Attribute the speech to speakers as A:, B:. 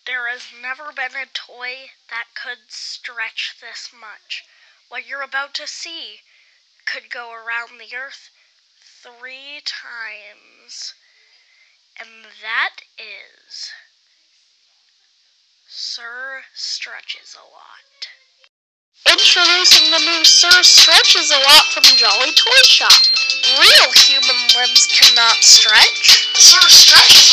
A: There has never been a toy that could stretch this much. What you're about to see could go around the Earth 3 times. And that is Sir Stretches a Lot. Introducing the new Sir Stretches a Lot from Jolly Toy Shop. Real human limbs cannot stretch. Sir Stretches